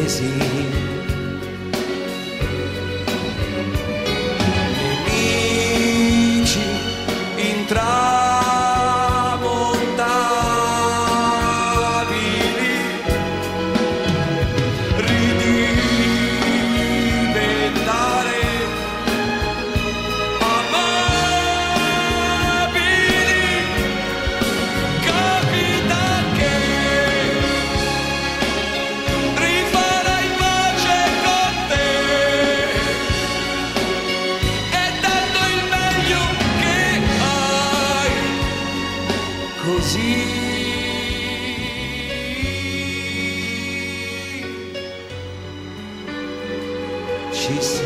mesi. Nemici intramontabili, ridiventare amabili. Capita che rifarai pace con te, e dando il meglio che hai, così ci